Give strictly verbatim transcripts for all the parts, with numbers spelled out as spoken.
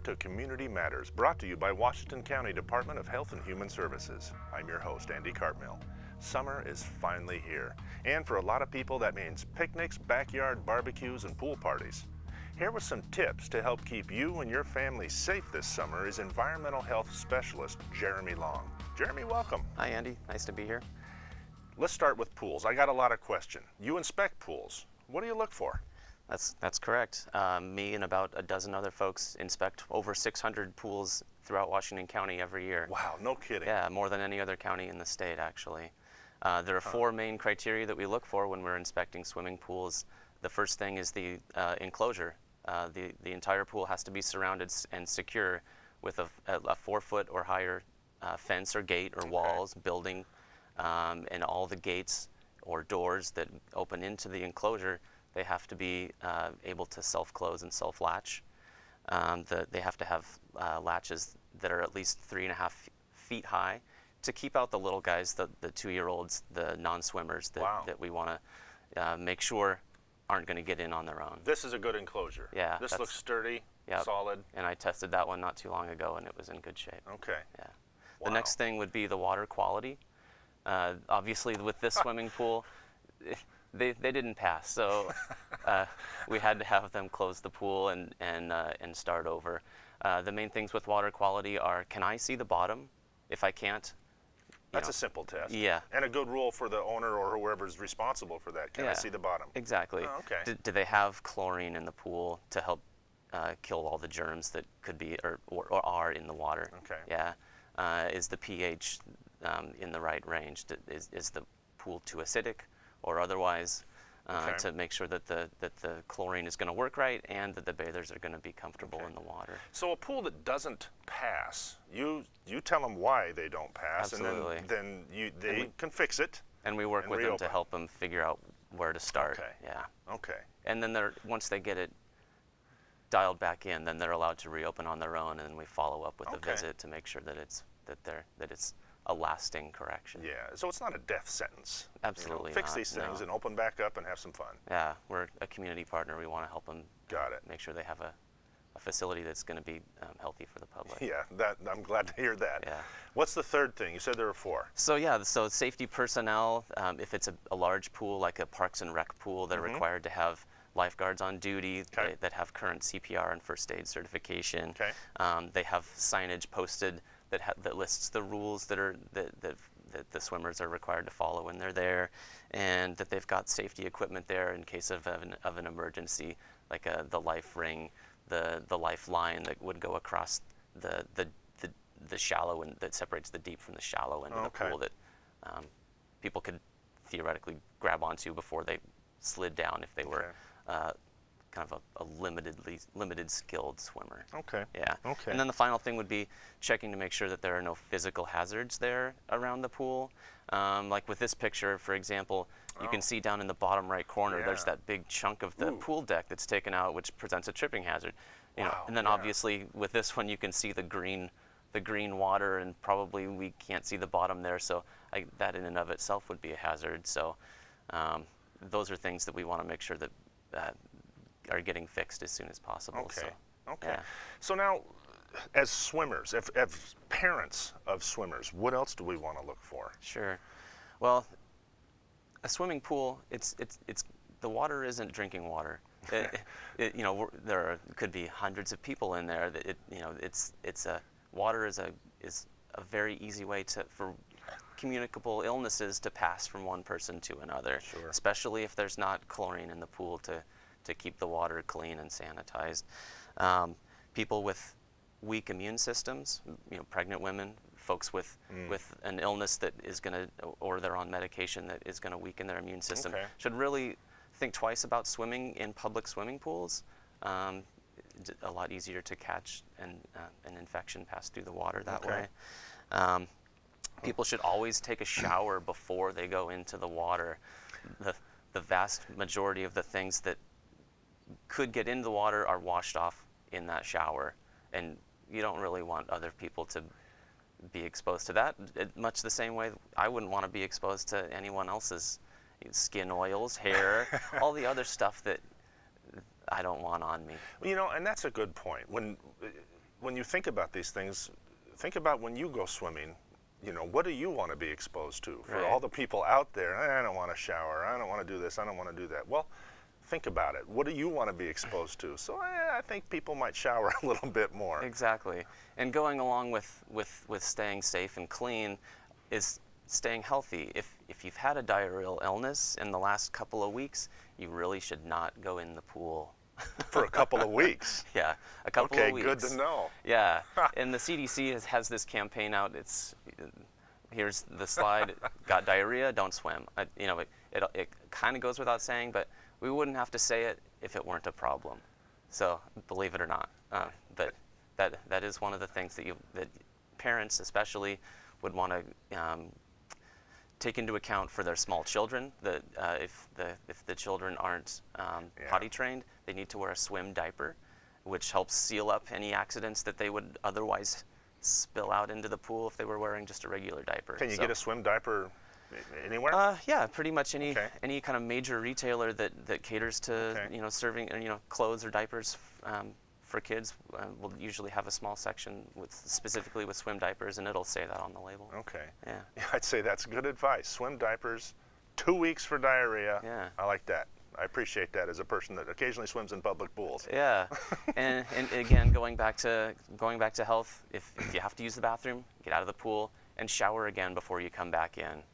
Welcome to Community Matters, brought to you by Washington County Department of Health and Human Services. I'm your host, Andy Cartmill. Summer is finally here, and for a lot of people that means picnics, backyard barbecues, and pool parties. Here with some tips to help keep you and your family safe this summer is environmental health specialist Jeremy Long. Jeremy, welcome. Hi Andy, nice to be here. Let's start with pools. I got a lot of questions. You inspect pools. What do you look for? That's, that's correct. Um, me and about a dozen other folks inspect over six hundred pools throughout Washington County every year. Wow, no kidding. Yeah, more than any other county in the state, actually. Uh, there are four huh. main criteria that we look for when we're inspecting swimming pools. The first thing is the uh, enclosure. Uh, the, the entire pool has to be surrounded and secure with a, a, a four foot or higher uh, fence or gate or okay. walls, building, um, and all the gates or doors that open into the enclosure, they have to be uh, able to self-close and self-latch. Um, the, they have to have uh, latches that are at least three and a half feet high to keep out the little guys, the, the two-year-olds, the non-swimmers that, wow. that we want to uh, make sure aren't going to get in on their own. This is a good enclosure. Yeah. This looks sturdy, yep. solid. And I tested that one not too long ago, and it was in good shape. Okay. Yeah. Wow. The next thing would be the water quality. Uh, obviously, with this swimming pool, They, they didn't pass, so uh, we had to have them close the pool and, and, uh, and start over. Uh, the main things with water quality are, can I see the bottom? If I can't, That's know, a simple test. Yeah. And a good rule for the owner or whoever's responsible for that. Can yeah, I see the bottom? Exactly. Oh, okay. Do, do they have chlorine in the pool to help uh, kill all the germs that could be or, or, or are in the water? Okay. Yeah. Uh, is the pH um, in the right range? Is, is the pool too acidic or otherwise, uh, okay. to make sure that the that the chlorine is going to work right and that the bathers are going to be comfortable okay. in the water. So a pool that doesn't pass, you you tell them why they don't pass, Absolutely. and then, then you they we, can fix it. And we work and with reopen. them to help them figure out where to start. Okay. Yeah. Okay. And then they're once they get it dialed back in, then they're allowed to reopen on their own, and then we follow up with okay. a visit to make sure that it's that they're that it's a lasting correction. Yeah, so it's not a death sentence. Absolutely you know, fix not, these things no. and open back up and have some fun. Yeah, we're a community partner. We want to help them. Got it. Make sure they have a, a facility that's going to be um, healthy for the public. Yeah, that I'm glad to hear that. Yeah. What's the third thing? You said there were four. So yeah, so safety personnel, um, if it's a, a large pool like a Parks and Rec pool, they're mm-hmm. required to have lifeguards on duty okay. they, that have current C P R and first aid certification. Okay. Um, they have signage posted that ha that lists the rules that are that, that that the swimmers are required to follow when they're there, and that they've got safety equipment there in case of an, of an emergency, like a, the life ring, the the lifeline that would go across the the the, the shallow and that separates the deep from the shallow end of okay. the pool that um, people could theoretically grab onto before they slid down if they were. Okay. Uh, kind of a, a limitedly limited skilled swimmer. Okay. Yeah. Okay. And then the final thing would be checking to make sure that there are no physical hazards there around the pool. Um, like with this picture, for example, you oh. can see down in the bottom right corner, yeah. there's that big chunk of the Ooh. pool deck that's taken out, which presents a tripping hazard. You wow. know, and then yeah. obviously with this one, you can see the green, the green water, and probably we can't see the bottom there. So I, that in and of itself would be a hazard. So um, those are things that we want to make sure that. Uh, are getting fixed as soon as possible. Okay. So, okay. Yeah. So now, as swimmers, if, as parents of swimmers, what else do we want to look for? Sure. Well, a swimming pool, it's it's it's the water isn't drinking water. it, it, you know, we're, there are, could be hundreds of people in there. That it, you know, it's it's a water is a is a very easy way to for communicable illnesses to pass from one person to another. Sure. Especially if there's not chlorine in the pool to. to keep the water clean and sanitized. Um, people with weak immune systems, you know, pregnant women, folks with, mm. with an illness that is going to, or they're on medication that is going to weaken their immune system, okay. should really think twice about swimming in public swimming pools. Um, it's a lot easier to catch an, uh, an infection pass through the water that okay. way. Um, people should always take a shower before they go into the water. The, the vast majority of the things that could get into the water are washed off in that shower, and you don't really want other people to be exposed to that. It, much the same way I wouldn't want to be exposed to anyone else's skin oils, hair, all the other stuff that I don't want on me. You know, and that's a good point. When when you think about these things, think about when you go swimming. You know, what do you want to be exposed to? For Right. all the people out there, "Eh, I don't want to shower, I don't want to do this, I don't want to do that. Well, think about it. What do you want to be exposed to? So eh, I think people might shower a little bit more. Exactly. And going along with, with, with staying safe and clean is staying healthy. If, if you've had a diarrheal illness in the last couple of weeks, you really should not go in the pool. For a couple of weeks. Yeah, a couple Okay, of weeks. good to know. Yeah, and the C D C has, has this campaign out. It's here's the slide. Got diarrhea? Don't swim. I, you know, it it, it kind of goes without saying, but we wouldn't have to say it if it weren't a problem. So believe it or not, uh, but that that is one of the things that you that parents especially would want to um, take into account for their small children. That uh, if the if the children aren't um, Yeah. potty trained, they need to wear a swim diaper, which helps seal up any accidents that they would otherwise spill out into the pool if they were wearing just a regular diaper. Can you So, get a swim diaper anywhere? Uh, yeah, pretty much any Okay. any kind of major retailer that, that caters to Okay. you know serving uh, you know clothes or diapers um, for kids uh, will usually have a small section with specifically with swim diapers, and it'll say that on the label. Okay. Yeah. I'd say that's good advice. Swim diapers, two weeks for diarrhea. Yeah. I like that. I appreciate that as a person that occasionally swims in public pools. Yeah, and, and again, going back to going back to health, if, if you have to use the bathroom, get out of the pool and shower again before you come back in.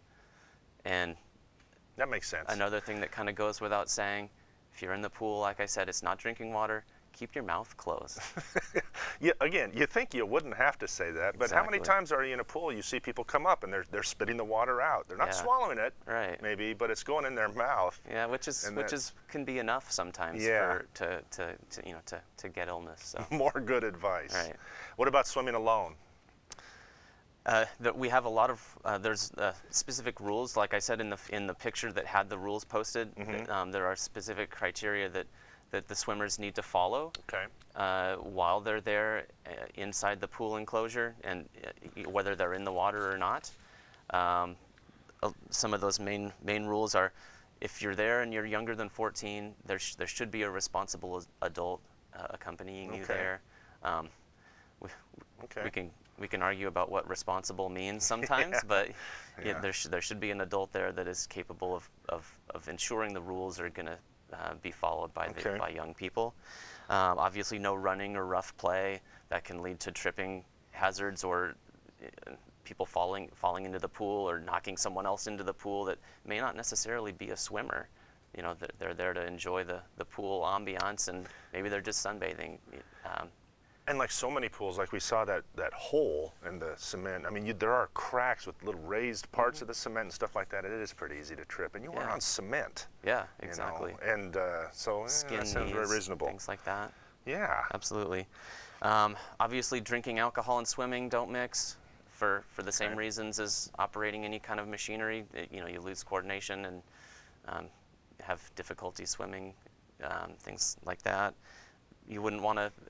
And That makes sense. another thing that kind of goes without saying, if you're in the pool, like I said, it's not drinking water. Keep your mouth closed. Yeah, again, you think you wouldn't have to say that, but how many Exactly. times are you in a pool, you see people come up and they're, they're spitting the water out. They're not Yeah. swallowing it, Right. maybe, but it's going in their mouth. Yeah, which is And which that- is can be enough sometimes Yeah. for to, to, to you know to, to get illness. So More good advice. Right. What about swimming alone? uh, that we have a lot of uh, there's uh, specific rules. Like I said in the in the picture that had the rules posted, that, um, there are specific criteria that that the swimmers need to follow Okay. uh, while they're there uh, inside the pool enclosure, and uh, whether they're in the water or not. Um, uh, some of those main main rules are, if you're there and you're younger than fourteen, there sh there should be a responsible adult uh, accompanying you Okay. there. Um, we, Okay. we can we can argue about what responsible means sometimes, Yeah. but yeah, Yeah. there sh there should be an adult there that is capable of of, of ensuring the rules are going to uh, be followed by the, Okay. by young people. Um, obviously, no running or rough play that can lead to tripping hazards or uh, people falling falling into the pool or knocking someone else into the pool that may not necessarily be a swimmer. You know, they're, they're there to enjoy the, the pool ambiance, and maybe they're just sunbathing. Um, And like so many pools, like we saw that, that hole in the cement. I mean, you, there are cracks with little raised parts of the cement and stuff like that. It is pretty easy to trip. And you are Yeah. on cement. yeah, you know, exactly. And uh, so eh, Skin that sounds very knees, reasonable. things like that. Yeah. Absolutely. Um, obviously, drinking alcohol and swimming don't mix for, for the same Okay. reasons as operating any kind of machinery. It- you know, you lose coordination and um, have difficulty swimming, um, things like that. You wouldn't want to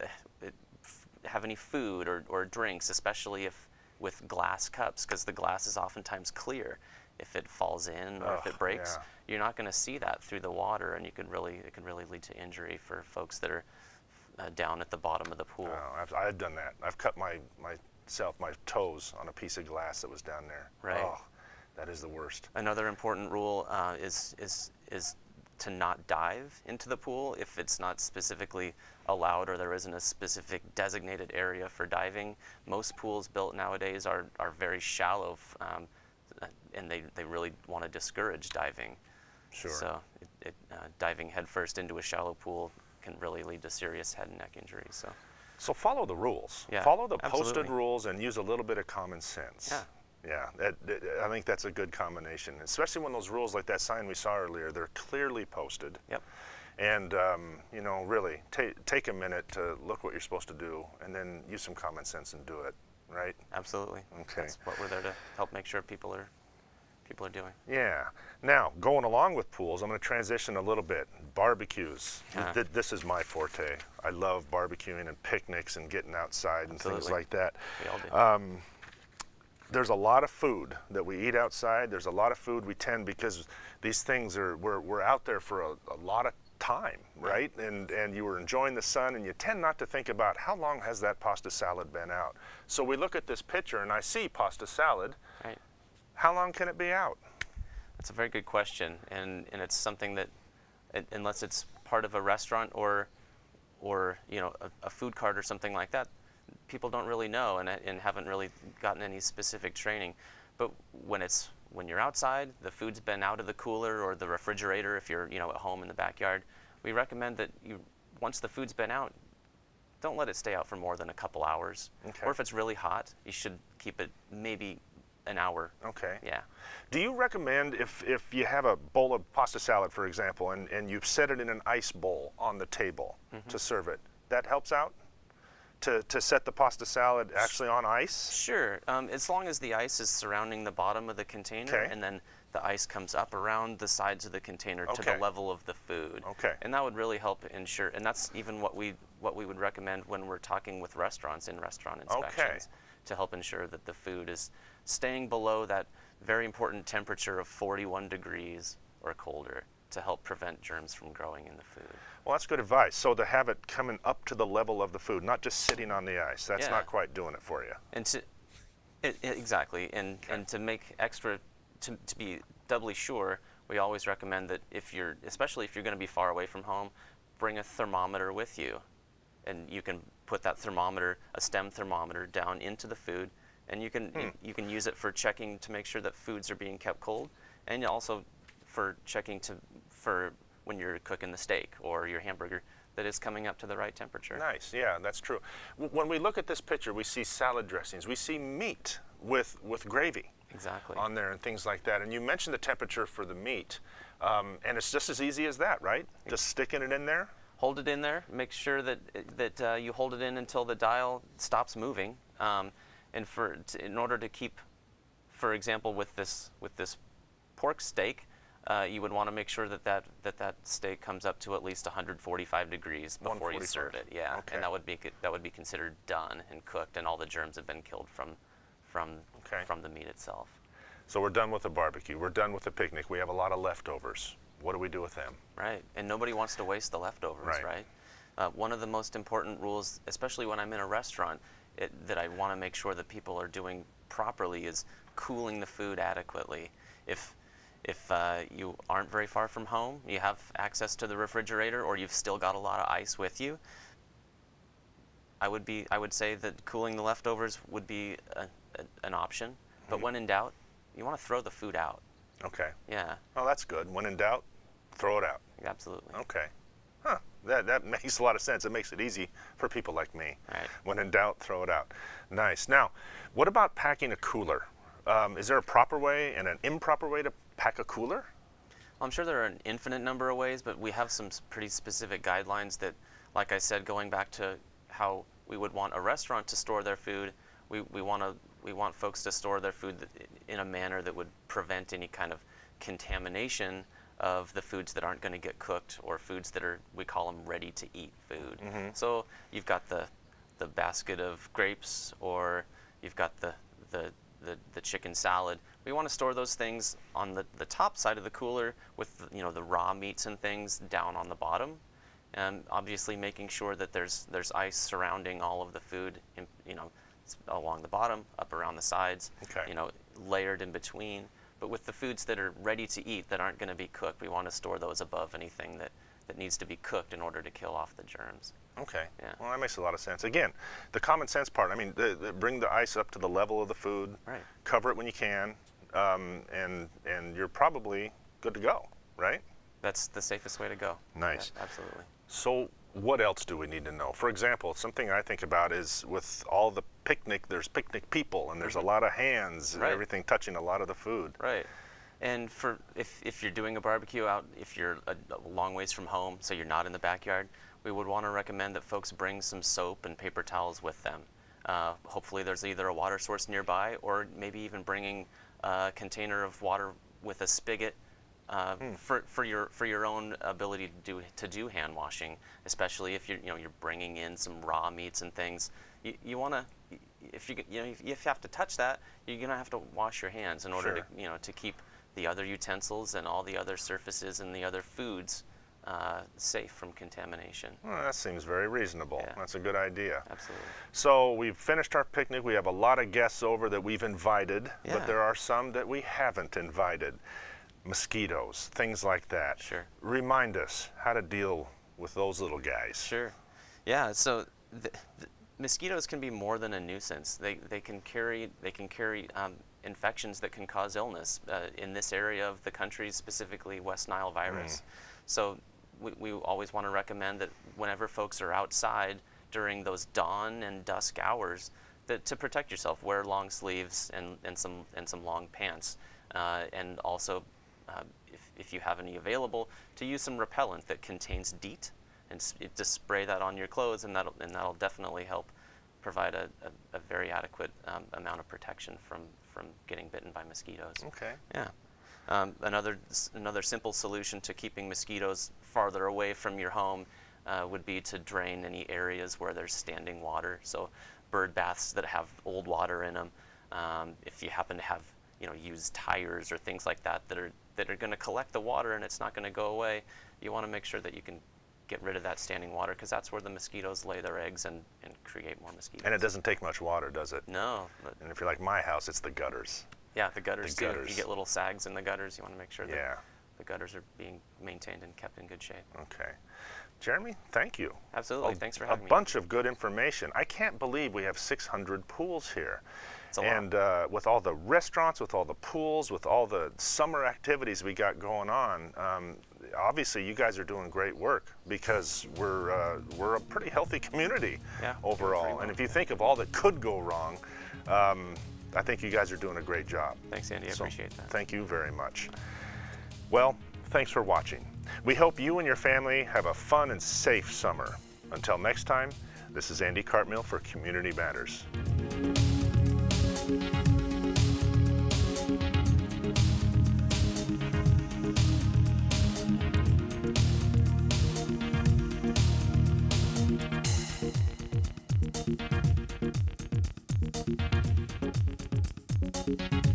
have any food or, or drinks, especially if with glass cups, because the glass is oftentimes clear. If it falls in or if Ugh, it breaks, yeah. you're not going to see that through the water, and you could really it can really lead to injury for folks that are uh, down at the bottom of the pool. Oh, I've, I've done that. I've cut my myself, my toes on a piece of glass that was down there. Right. Oh, that is the worst. Another important rule uh, is is is to not dive into the pool if it's not specifically allowed or there isn't a specific designated area for diving. Most pools built nowadays are are very shallow, um, and they they really want to discourage diving. Sure. So it, it, uh, diving headfirst into a shallow pool can really lead to serious head and neck injuries. So So follow the rules. Yeah, follow the posted absolutely. rules and use a little bit of common sense. Yeah. Yeah, that, that- I think that's a good combination, especially when those rules, like that sign we saw earlier, they're clearly posted. Yep. And, um, you know, really, ta take a minute to look what you're supposed to do and then use some common sense and do it, right? Absolutely. Okay. That's what we're there to help make sure people are people are doing. Yeah. Now, going along with pools, I'm going to transition a little bit. Barbecues. Yeah. Th- This is my forte. I love barbecuing and picnics and getting outside and things Absolutely. like that. We all do. Um, there's a lot of food that we eat outside. There's a lot of food we tend, because these things are, we're, we're out there for a, a lot of time, right? And and you were enjoying the sun, and you tend not to think about how long has that pasta salad been out. So we look at this picture, and I see pasta salad. Right. How long can it be out? That's a very good question, and and it's something that, it, unless it's part of a restaurant or, or you know, a, a food cart or something like that, people don't really know and and haven't really gotten any specific training. But when it's when you're outside, the food's been out of the cooler or the refrigerator if you're, you know, at home in the backyard, we recommend that you, once the food's been out, don't let it stay out for more than a couple hours. Okay. Or if it's really hot, you should keep it maybe an hour. Okay. Yeah. Do you recommend if, if you have a bowl of pasta salad, for example, and, and you've set it in an ice bowl on the table mm-hmm. to serve it, that helps out? To, to set the pasta salad actually on ice? Sure, um, as long as the ice is surrounding the bottom of the container, okay. and then the ice comes up around the sides of the container okay. to the level of the food. Okay. And that would really help ensure, and that's even what we what we would recommend when we're talking with restaurants in restaurant inspections, okay. to help ensure that the food is staying below that very important temperature of forty-one degrees or colder, to help prevent germs from growing in the food. Well, that's good advice. So to have it coming up to the level of the food, not just sitting on the ice, that's yeah. not quite doing it for you. And to, it, it, exactly, and, okay. and to make extra, to, to be doubly sure, we always recommend that if you're, especially if you're going to be far away from home, bring a thermometer with you. And you can put that thermometer, a STEM thermometer, down into the food, and you can, hmm. you, you can use it for checking to make sure that foods are being kept cold, and also for checking to, for when you're cooking the steak or your hamburger, that it's coming up to the right temperature. Nice, yeah, that's true. W when we look at this picture, we see salad dressings, we see meat with, with gravy exactly. on there and things like that. And you mentioned the temperature for the meat, um, and it's just as easy as that, right? Just sticking it in there? Hold it in there, make sure that, that uh, you hold it in until the dial stops moving. Um, and for, to, in order to keep, for example, with this, with this pork steak, Uh, you would want to make sure that that, that that steak comes up to at least one hundred forty-five degrees before you serve it. Yeah, okay. and that would be that would be considered done and cooked, and all the germs have been killed from from okay. from the meat itself. So we're done with the barbecue. We're done with the picnic. We have a lot of leftovers. What do we do with them? Right, and nobody wants to waste the leftovers. Right. Right. Uh, one of the most important rules, especially when I'm in a restaurant, it, that I want to make sure that people are doing properly, is cooling the food adequately. If If uh, you aren't very far from home, you have access to the refrigerator, or you've still got a lot of ice with you, I would be I would say that cooling the leftovers would be a, a, an option. But mm-hmm. when in doubt, you want to throw the food out. Okay. Yeah. Oh, that's good. When in doubt, throw it out. Absolutely. Okay. Huh. That that makes a lot of sense. It makes it easy for people like me. Right. When in doubt, throw it out. Nice. Now, what about packing a cooler? Um, is there a proper way and an improper way to pack a cooler? Well, I'm sure there are an infinite number of ways, but we have some pretty specific guidelines that, like I said, going back to how we would want a restaurant to store their food, we, we want to we want folks to store their food in a manner that would prevent any kind of contamination of the foods that aren't going to get cooked, or foods that are, we call them ready to eat food. Mm-hmm. So you've got the the basket of grapes, or you've got the the the, the chicken salad. We want to store those things on the, the top side of the cooler with, you know, the raw meats and things down on the bottom, and obviously making sure that there's there's ice surrounding all of the food, in, you know, along the bottom, up around the sides, okay. you know, layered in between. But with the foods that are ready to eat, that aren't going to be cooked, we want to store those above anything that, that needs to be cooked in order to kill off the germs. Okay. Yeah. Well, that makes a lot of sense. Again, the common sense part. I mean, the, the, bring the ice up to the level of the food. Right. Cover it when you can, um, and and you're probably good to go, right? That's the safest way to go. Nice. Yeah, absolutely. So, what else do we need to know? For example, something I think about is with all the picnic, there's picnic people, and there's mm-hmm. a lot of hands and right. everything touching a lot of the food. Right. And for if if you're doing a barbecue out, if you're a, a long ways from home, so you're not in the backyard, we would want to recommend that folks bring some soap and paper towels with them. Uh, hopefully there's either a water source nearby, or maybe even bringing a container of water with a spigot uh, hmm. for, for your for your own ability to do to do hand washing, especially if you're you know you're bringing in some raw meats and things. You, you want to, if you you know if you have to touch that, you're gonna have to wash your hands in order sure. to you know to keep the other utensils and all the other surfaces and the other foods uh, safe from contamination. Well, that seems very reasonable. Yeah. That's a good idea. Absolutely. So we've finished our picnic. We have a lot of guests over that we've invited, Yeah. but there are some that we haven't invited. Mosquitoes, things like that. Sure. Remind us how to deal with those little guys. Sure. Yeah. So the, the mosquitoes can be more than a nuisance. They they can carry they can carry um, infections that can cause illness. Uh, in this area of the country, specifically West Nile virus. Mm. So we, we always want to recommend that whenever folks are outside during those dawn and dusk hours, that to protect yourself, wear long sleeves and, and some and some long pants, uh, and also uh, if, if you have any available, to use some repellent that contains DEET, and s- it- just spray that on your clothes, and that'll and that'll definitely help provide a, a, a very adequate um, amount of protection from from getting bitten by mosquitoes. Okay. Yeah. Um, another s- another simple solution to keeping mosquitoes farther away from your home uh, would be to drain any areas where there's standing water. So bird baths that have old water in them. Um, if you happen to have you know used tires or things like that that are that are going to collect the water and it's not going to go away, you want to make sure that you can get rid of that standing water, because that's where the mosquitoes lay their eggs and, and create more mosquitoes. And it doesn't take much water, does it? No. But And if you're like my house, it's the gutters. yeah, the gutters The too. gutters. You get little sags in the gutters. You want to make sure that Yeah. the gutters are being maintained and kept in good shape. Okay. Jeremy, thank you. Absolutely. A, Thanks for a having me. bunch of good information. I can't believe we have six hundred pools here. It's a And uh, with all the restaurants, with all the pools, with all the summer activities we got going on, um, obviously you guys are doing great work, because we're uh, we're a pretty healthy community Yeah, overall. pretty well. And if you think of all that could go wrong, um, I think you guys are doing a great job. Thanks, Andy. I So, appreciate that. Thank you very much. Well, thanks for watching. We hope you and your family have a fun and safe summer. Until next time, this is Andy Cartmill for Community Matters. Thank you.